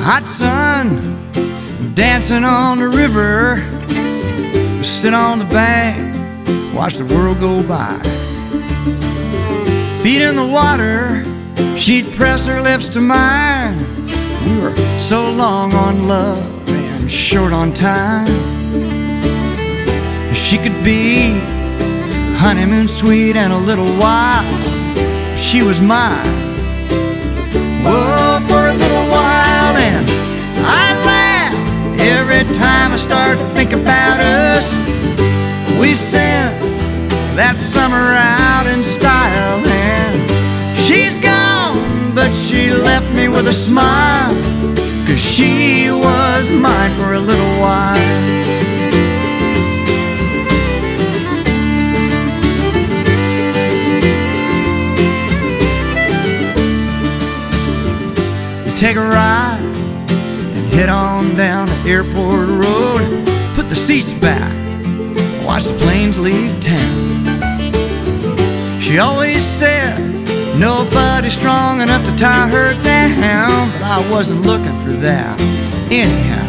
hot sun dancing on the river. We sit on the bank, watch the world go by. Feet in the water, she'd press her lips to mine. We were so long on love and short on time. She could be honeymoon sweet and a little wild. She was mine, whoa, for a little while. And I laugh every time I start to think about us. We sent that summer out in style, and she's gone, but she left me with a smile, 'cause she was mine for a little while. Take a ride and head on down the airport road. Put the seats back, watch the planes leave town. She always said nobody's strong enough to tie her down, but I wasn't looking for that anyhow.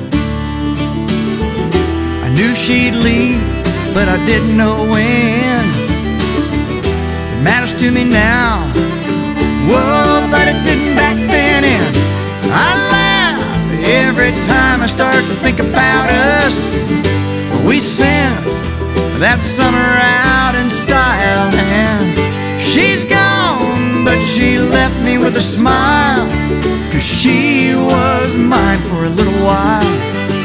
I knew she'd leave, but I didn't know when. It matters to me now, whoa, but it didn't back then. And I laugh every time I start to think about us. We sent that summer out in style, and she's gone, but she left me with a smile, 'cause she was mine for a little while.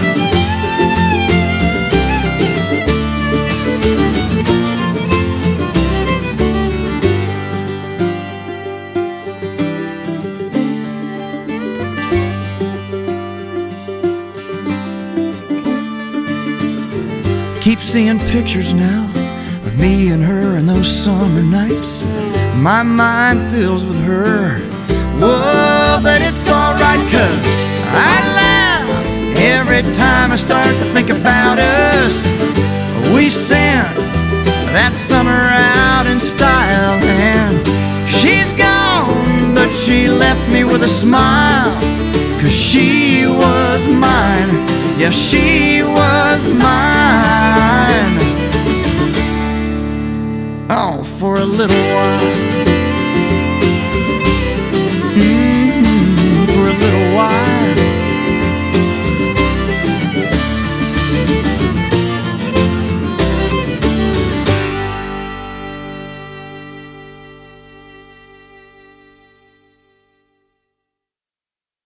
Keep seeing pictures now of me and her in those summer nights. My mind fills with her, whoa, but it's alright, 'cause I laugh every time I start to think about us. We sent that summer out in style, and she's gone, but she left me with a smile, 'cause she was mine, yeah, she was mine. Oh, for a little while.